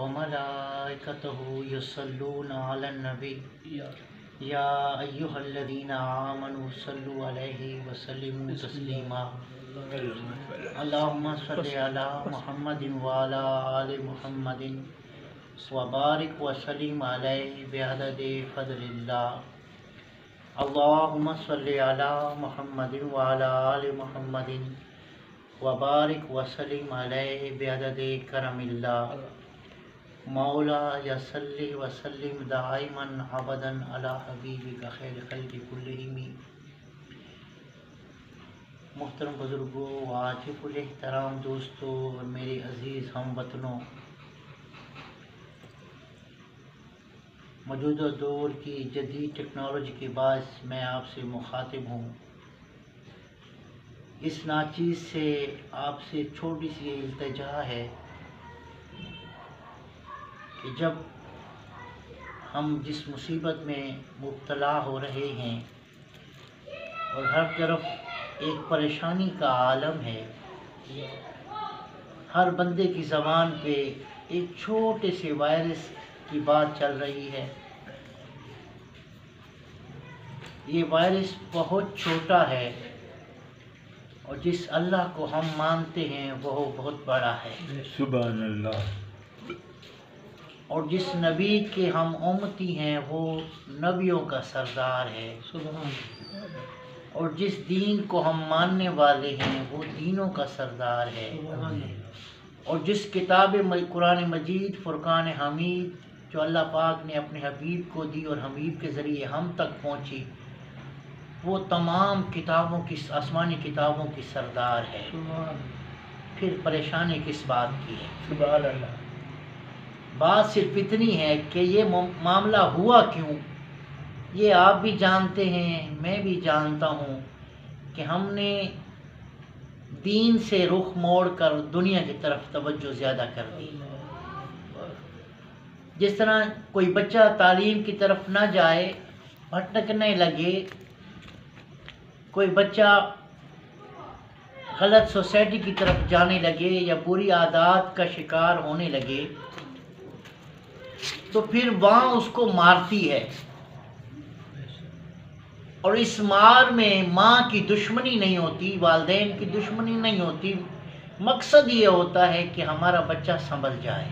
وملائكته يصلون على النبي يا أيها الذين آمنوا صلوا عليه وسلموا تسليما اللهم صل على محمد وعلى آل محمد وبارك وسلم عليه بعدد فضل الله اللهم صل على محمد وعلى آل محمد وبارك وسلم عليه بعدد کرم اللہ مولا یصلی وسلم دائما ابدا علی حبیبک خیر خلق کلہم۔ محترم بزرگوں، واجب الاحترام دوستوں اور میرے عزیز ہم وطنوں، موجودہ دور کی جدید ٹیکنالوجی کے باعث میں آپ سے مخاطب ہوں۔ اس ناچیز سے آپ سے چھوٹی سی التجا ہے کہ جب ہم جس مصیبت میں مبتلا ہو رہے ہیں اور ہر طرف ایک پریشانی کا عالم ہے، ہر بندے کی زبان پہ ایک چھوٹے سے وائرس کی بات چل رہی ہے۔ یہ وائرس بہت چھوٹا ہے اور جس اللہ کو ہم مانتے ہیں وہ بہت بڑا ہے، سبحان اللہ۔ اور جس نبی کے ہم امتی ہیں وہ نبیوں کا سردار ہے، اور جس دین کو ہم ماننے والے ہیں وہ دینوں کا سردار ہے، اور جس کتاب قرآن مجید فرقان حمید جو اللہ پاک نے اپنے حبیب کو دی اور حبیب کے ذریعے ہم تک پہنچی، وہ تمام کتابوں کی آسمانی کتابوں کی سردار ہے۔ پھر پریشانی کس بات کی ہے؟ سبحان اللہ۔ بات صرف اتنی ہے کہ یہ معاملہ ہوا کیوں، یہ آپ بھی جانتے ہیں، میں بھی جانتا ہوں کہ ہم نے دین سے رخ موڑ کر دنیا کی طرف توجہ زیادہ کر دی۔ جس طرح کوئی بچہ تعلیم کی طرف نہ جائے، بھٹکنے لگے، کوئی بچہ غلط سوسائٹی کی طرف جانے لگے یا بری عادات کا شکار ہونے لگے، تو پھر وہاں اس کو مارتی ہے، اور اس مار میں ماں کی دشمنی نہیں ہوتی، والدین کی دشمنی نہیں ہوتی، مقصد یہ ہوتا ہے کہ ہمارا بچہ سنبھل جائے۔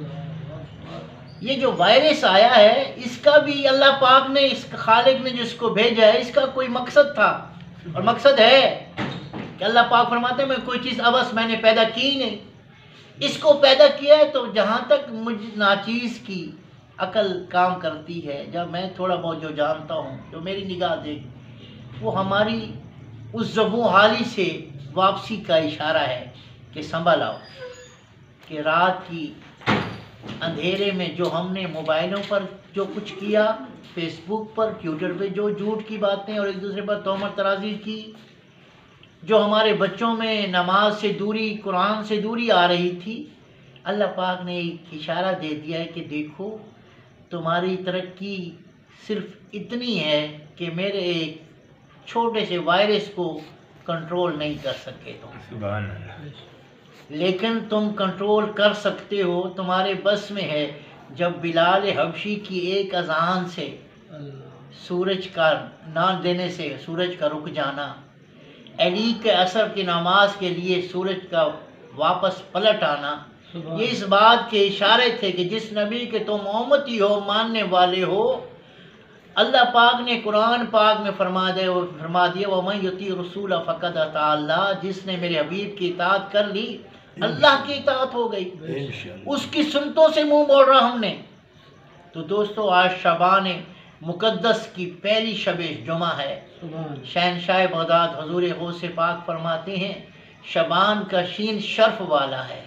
یہ جو وائرس آیا ہے اس کا بھی اللہ پاک نے، اس خالق نے جس کو بھیجا ہے، اس کا کوئی مقصد تھا اور مقصد ہے کہ اللہ پاک فرماتے ہیں میں کوئی چیز عبث میں نے پیدا کی نہیں، اس کو پیدا کیا ہے تو جہاں تک مجھ ناچیز کی عقل کام کرتی ہے، جب میں تھوڑا بہت جو جانتا ہوں، جو میری نگاہ دیکھ، وہ ہماری اس زبوں حالی سے واپسی کا اشارہ ہے کہ سنبھل آؤ، کہ رات کی اندھیرے میں جو ہم نے موبائلوں پر جو کچھ کیا، فیس بک پر، ٹویٹر پہ جو جھوٹ کی باتیں اور ایک دوسرے پر تہمت ترازی کی، جو ہمارے بچوں میں نماز سے دوری، قرآن سے دوری آ رہی تھی، اللہ پاک نے ایک اشارہ دے دیا ہے کہ دیکھو تمہاری ترقی صرف اتنی ہے کہ میرے ایک چھوٹے سے وائرس کو کنٹرول نہیں کر سکے تم، سبحان اللہ۔ لیکن تم کنٹرول کر سکتے ہو، تمہارے بس میں ہے۔ جب بلال حبشی کی ایک اذان سے سورج کا نہ دینے سے سورج کا رک جانا، علی کے عصر کی نماز کے لیے سورج کا واپس پلٹ آنا، یہ اس بات کے اشارے تھے کہ جس نبی کے تم امتی ہو، ماننے والے ہو، اللہ پاک نے قرآن پاک میں فرما دیا وَمَن يُطِعِ الرَّسُولَ فَقَدْ أَطَاعَ اللَّهَ، جس نے میرے حبیب کی اطاعت کر لی اللہ کی اطاعت ہو گئی، اس کی سنتوں سے منہ موڑ رہا ہم نے۔ تو دوستو آج شعبان مقدس کی پہلی شب جمعہ ہے۔ شہنشاہ بغداد حضور غوث پاک فرماتے ہیں شعبان کا شین شرف والا ہے،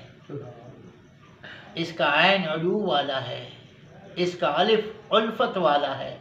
اس کا عین علو والا ہے، اس کا الف الفت والا ہے،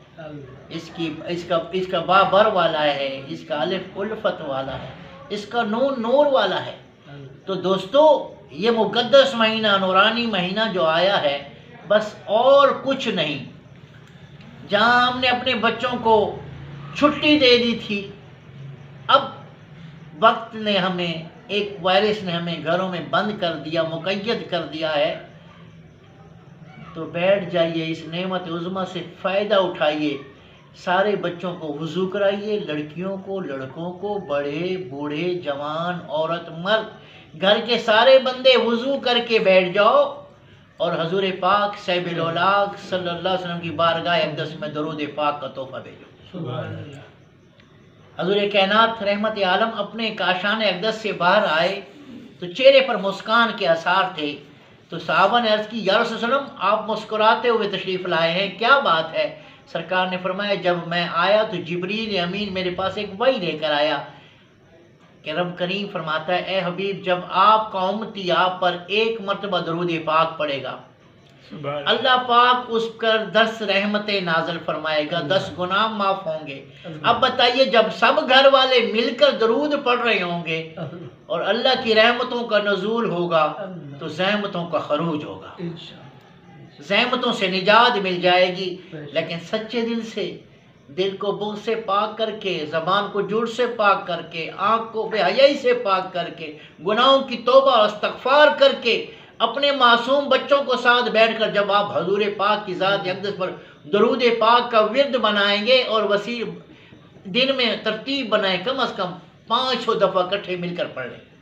اس کا با بر والا ہے، اس کا الف الفت والا ہے، اس کا نون نور والا ہے۔ تو دوستو یہ مقدس مہینہ، نورانی مہینہ جو آیا ہے، بس اور کچھ نہیں، جہاں ہم نے اپنے بچوں کو چھٹی دے دی تھی، اب وقت نے ہمیں، ایک وائرس نے ہمیں گھروں میں بند کر دیا، مقید کر دیا ہے۔ تو بیٹھ جائیے، اس نعمت عظمیٰ سے فائدہ اٹھائیے، سارے بچوں کو وضو کرائیے، لڑکیوں کو، لڑکوں کو، بڑے بوڑھے جوان عورت مرد، گھر کے سارے بندے وضو کر کے بیٹھ جاؤ اور حضور پاک صاحب الاولاق صلی اللہ علیہ وسلم کی بارگاہ اقدس میں درود پاک کا تحفہ بھیجو۔ سبحان اللہ۔ حضور کائنات رحمت عالم اپنے کاشان اقدس سے باہر آئے تو چہرے پر مسکان کے آثار تھے، تو صحابہ نے عرض کی یا رسول اللہ علیہ وسلم آپ مسکراتے ہوئے تشریف لائے ہیں، کیا بات ہے؟ سرکار نے فرمایا جب میں آیا تو جبریل امین میرے پاس ایک وحی لے کر آیا کہ رب کریم فرماتا ہے اے حبیب جب آپ کا امتی آپ پر ایک مرتبہ درود پاک پڑے گا سبحان اللہ پاک اس پر 10 رحمتیں نازل فرمائے گا، 10 گناہ معاف ہوں گے۔ اب بتائیے جب سب گھر والے مل کر درود پڑھ رہے ہوں گے اور اللہ کی رحمتوں کا نزول ہوگا تو زحمتوں کا خروج ہوگا، زحمتوں سے نجات مل جائے گی۔ لیکن سچے دل سے، دل کو بغض سے پاک کر کے، زبان کو جھوٹ سے پاک کر کے، آنکھ کو بے حیائی سے پاک کر کے، گناہوں کی توبہ اور استغفار کر کے، اپنے معصوم بچوں کو ساتھ بیٹھ کر جب آپ حضور پاک کی ذات اقدس پر درود پاک کا ورد بنائیں گے اور وسیع دن میں ترتیب بنائیں، کم از کم 500 دفعہ اکٹھے مل کر پڑھ لیں۔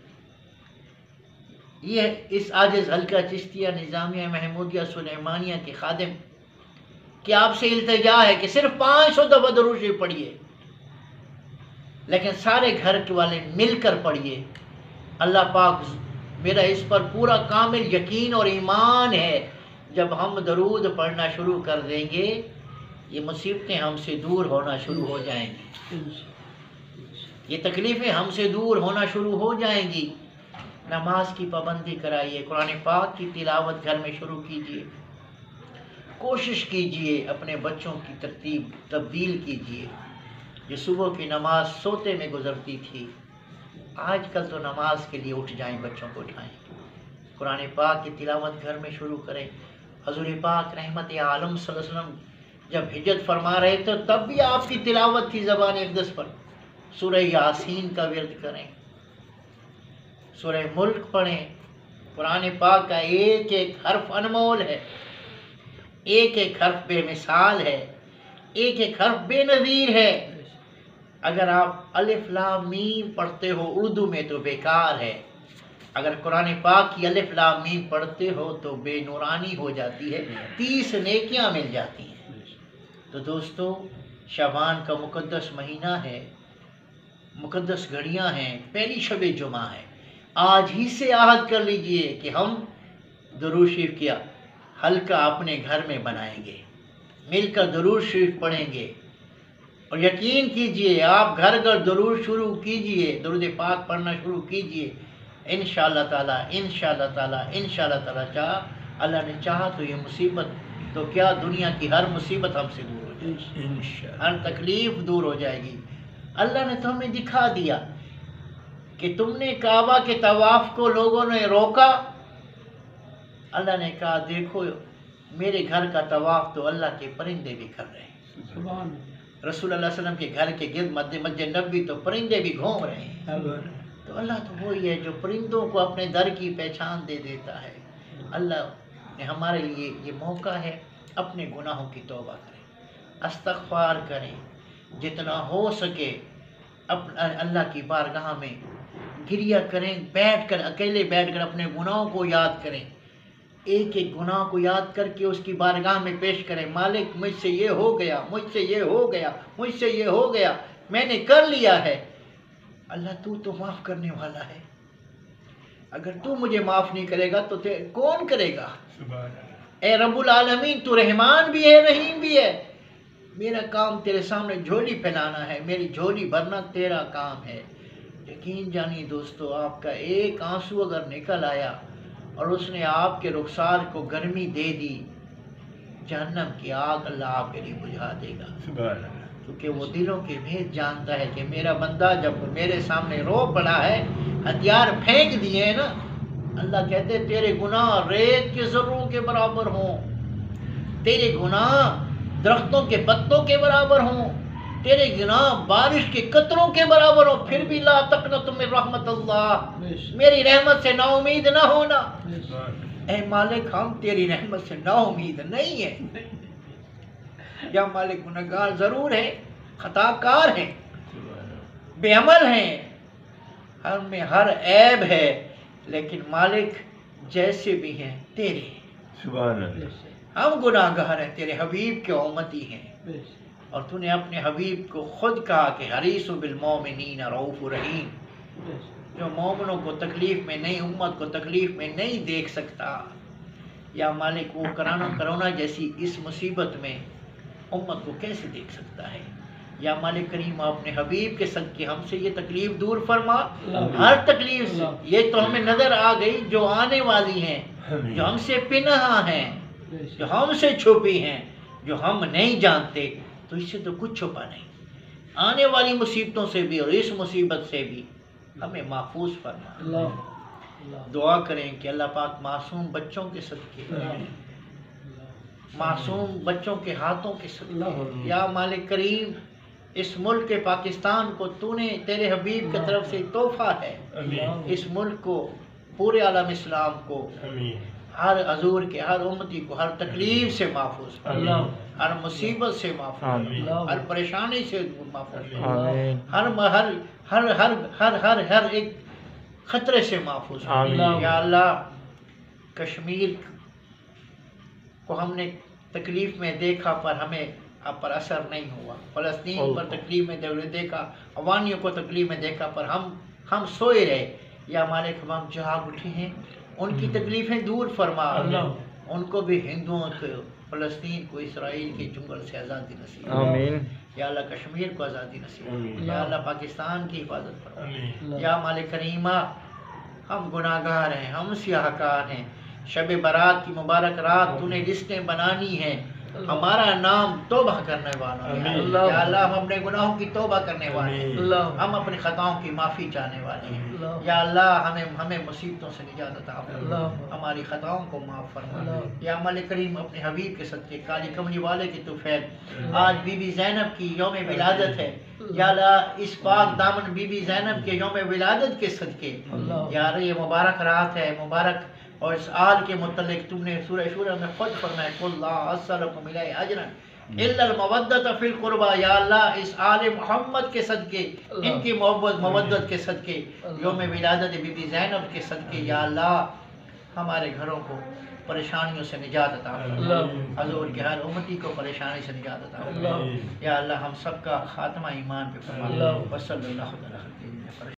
یہ اس عاجز حلقہ چشتیہ نظامیہ محمودیہ سلیمانیہ کے خادم کہ آپ سے التجا ہے کہ صرف 500 دفعہ درود شریف پڑھیے، لیکن سارے گھر کے والے مل کر پڑھیے۔ اللہ پاک میرا اس پر پورا کامل یقین اور ایمان ہے، جب ہم درود پڑھنا شروع کر دیں گے یہ مصیبتیں ہم سے دور ہونا شروع ہو جائیں گی، یہ تکلیفیں ہم سے دور ہونا شروع ہو جائیں گی۔ نماز کی پابندی کرائیے، قرآن پاک کی تلاوت گھر میں شروع کیجیے، کوشش کیجیے اپنے بچوں کی تبدیل کیجیے۔ جو صبح کی نماز سوتے میں گزرتی تھی آج کل تو نماز کے لیے اٹھ جائیں، بچوں کو اٹھائیں، قرآن پاک کی تلاوت گھر میں شروع کریں۔ حضور پاک رحمت عالم صلی اللہ علیہ وسلم جب ہجرت فرما رہے تھے تب بھی آپ کی تلاوت تھی زبان اقدس پر، سورہ یاسین کا ورد کریں، سورہ ملک پڑھیں۔ قرآن پاک کا ایک ایک حرف انمول ہے، ایک ایک حرف بے مثال ہے، ایک ایک حرف بے نظیر ہے۔ اگر آپ الف لام میم پڑھتے ہو اردو میں تو بیکار ہے، اگر قرآن پاک کی الف لام میم پڑھتے ہو تو بے نورانی ہو جاتی ہے، 30 نیکیاں مل جاتی ہیں۔ تو دوستو شعبان کا مقدس مہینہ ہے، مقدس گھڑیاں ہیں، پہلی شب جمعہ ہے، آج ہی سے عہد کر لیجئے کہ ہم درود شریف کیا حلقہ اپنے گھر میں بنائیں گے، مل کر درود شریف پڑھیں گے، اور یقین کیجئے آپ گھر گھر درود شروع کیجئے، درود پاک پڑھنا شروع کیجئے، انشاءاللہ تعالی انشاءاللہ تعالی انشاءاللہ تعالی چاہا اللہ نے چاہا تو یہ مصیبت تو کیا دنیا کی ہر مصیبت ہم سے دور ہو جائے گی، انشاءاللہ ہر تکلیف دور ہو جائے گی۔ اللہ نے تو ہمیں دکھا دیا کہ تم نے کعبہ کے طواف کو لوگوں نے روکا، اللہ نے کہا دیکھو میرے گھر کا طواف تو اللہ کے پرندے بھی کر رہے ہیں، رسول اللہ علیہ وسلم کے گھر کے گرد مسجد نبوی تو پرندے بھی گھوم رہے ہیں۔ تو اللہ تو وہی ہے جو پرندوں کو اپنے در کی پہچان دے دیتا ہے۔ اللہ نے ہمارے لیے یہ موقع ہے، اپنے گناہوں کی توبہ کریں، استغفار کریں، جتنا ہو سکے اللہ کی بارگاہ میں گریہ کریں، بیٹھ کر اکیلے بیٹھ کر اپنے گناہوں کو یاد کریں، ایک ایک گناہ کو یاد کر کے اس کی بارگاہ میں پیش کریں، مالک مجھ سے یہ ہو گیا، مجھ سے یہ ہو گیا، مجھ سے یہ ہو گیا، میں نے کر لیا ہے۔ اللہ تو معاف کرنے والا ہے، اگر تو مجھے معاف نہیں کرے گا تو کون کرے گا؟ سبحان اللہ۔ اے رب العالمین تو رحمان بھی ہے رحیم بھی ہے، میرا کام تیرے سامنے جھولی پھیلانا ہے، میری جھولی بھرنا تیرا کام ہے۔ یقین جانیے دوستو آپ کا ایک آنسو اگر نکل آیا اور اس نے آپ کے رخسار کو گرمی دے دی، جہنم کی آگ اللہ آپ کے لیے بجھا دے گا، سبحان اللہ۔ کیونکہ وہ دلوں کے بھید جانتا ہے کہ میرا بندہ جب میرے سامنے رو پڑا ہے، ہتھیار پھینک دیے ہیں نا، اللہ کہتے تیرے گناہ ریت کے ذروں کے برابر ہوں، تیرے گناہ درختوں کے پتوں کے برابر ہوں، تیرے گناہ بارش کے قطروں کے برابر ہوں، پھر بھی لا تقنط من رحمت اللہ، میری رحمت سے نا امید نہ ہونا۔ اے مالک ہم تیری رحمت سے نا امید نہیں ہیں، یا مالک گنہگار ضرور ہیں، خطا کار ہیں، بے عمل ہیں، ہم میں ہر عیب ہے، لیکن مالک جیسے بھی ہیں تیرے ہیں، سبحان اللہ، ہم گناہ گار ہیں، تیرے حبیب کے امتی ہیں، اور تو نے اپنے حبیب کو خود کہا کہ حریص بالمومنین رؤوف رحیم، جو مومنوں کو تکلیف میں نہیں، امت کو تکلیف میں نہیں دیکھ سکتا، یا مالک وہ کرونا جیسی اس مصیبت میں امت کو کیسے دیکھ سکتا ہے؟ یا مالک کریم اپنے حبیب کے صدقے ہم سے یہ تکلیف دور فرما، ہر تکلیف سے، یہ تو ہمیں نظر آ گئی جو آنے والی ہیں، جو ہم سے پنہاں ہیں، جو ہم سے چھپی ہیں، جو ہم نہیں جانتے، تو اس سے تو کچھ چھپا نہیں، آنے والی مصیبتوں سے بھی اور اس مصیبت سے بھی ہمیں محفوظ فرما۔ دعا کریں کہ اللہ پاک معصوم بچوں کے صدقے، معصوم بچوں کے ہاتھوں کے صدقے، یا مالک کریم اس ملک کے پاکستان کو تو نے تیرے حبیب کی طرف سے تحفہ ہے، اس ملک کو، پورے عالم اسلام کو، ہر حضور کے ہر امتی کو ہر تکلیف سے محفوظ فرما، ہر مصیبت سے محفوظ فرما، ہر پریشانی سے محفوظ فرما، ہر ایک خطرے سے محفوظ فرما۔ یا اللہ کشمیر کو ہم نے تکلیف میں دیکھا پر ہمیں اب پر اثر نہیں ہوا، فلسطین پر تکلیف میں دیکھا، افغانیوں کو تکلیف میں دیکھا پر ہم سوئے رہے، یا مالک ہم جاگ اٹھے ہیں، ان کی تکلیفیں دور فرما، ان کو بھی، ہندوؤں کو، فلسطین کو اسرائیل کے چنگل سے آزادی نصیب آمین۔ یا اللہ کشمیر کو آزادی نصیب، یا اللہ پاکستان کی حفاظت فرما، یا مالک کریمہ ہم گناہ گار ہیں، ہم سیاہ کار ہیں، شب برات کی مبارک رات تو نے لسٹیں بنانی ہیں، ہمارا نام توبہ کرنے والا ہے، یا اللہ ہم اپنے گناہوں کی توبہ کرنے والے ہیں، ہم اپنے خطاؤں کی معافی چاہنے والے ہیں، یا اللہ ہمیں مصیبتوں سے نجات عطا فرما، ہماری خطاؤں کو معاف فرما، یا مالک کریم اپنے حبیب کے صدقے کالی کملی والے کی توفیق، آج بی بی زینب کی یوم ولادت ہے، یا اللہ اس پاک دامن بی بی زینب کے یوم ولادت کے صدقے، یا اللہ یہ مبارک رات ہے، مبارک، اور اس آل کے متعلق تم نے سورہ شورى میں خود فرمایا قُلْ لَا أَسْأَلُكُمْ عَلَيْهِ أَجْرًا إِلَّا الْمَوَدَّةَ فِي الْقُرْبَى، یا اللہ اس آل محمد کے صدقے، ان کی محبت مودت کے صدقے، یوم ولادت بی بی زینب کے صدقے، یا اللہ ہمارے گھروں کو پریشانیوں سے نجات عطا فرما، حضور کے ہر امتی کو پریشانی سے نجات عطا فرما، یا اللہ ہم سب کا خاتمہ ایمان پہ فرما، وصلی اللہ علیہ وسلم۔